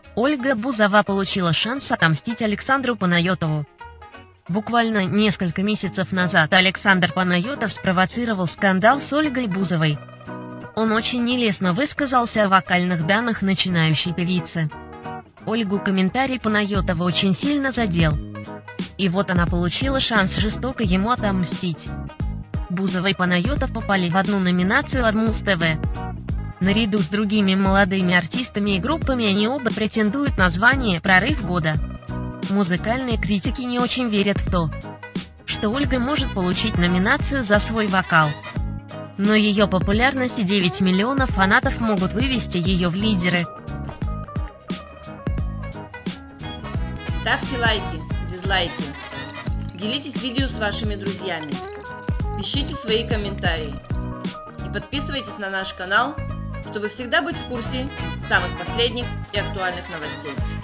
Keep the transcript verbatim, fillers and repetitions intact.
Ольга Бузова получила шанс отомстить Александру Панайотову. Буквально несколько месяцев назад Александр Панайотов спровоцировал скандал с Ольгой Бузовой. Он очень нелестно высказался о вокальных данных начинающей певицы. Ольгу комментарий Панайотова очень сильно задел. И вот она получила шанс жестоко ему отомстить. Бузова и Панайотов попали в одну номинацию от Муз-ТВ. Наряду с другими молодыми артистами и группами они оба претендуют на звание «Прорыв года». Музыкальные критики не очень верят в то, что Ольга может получить номинацию за свой вокал. Но ее популярность и девять миллионов фанатов могут вывести ее в лидеры. Ставьте лайки, дизлайки, делитесь видео с вашими друзьями, пишите свои комментарии и подписывайтесь на наш канал, чтобы всегда быть в курсе самых последних и актуальных новостей.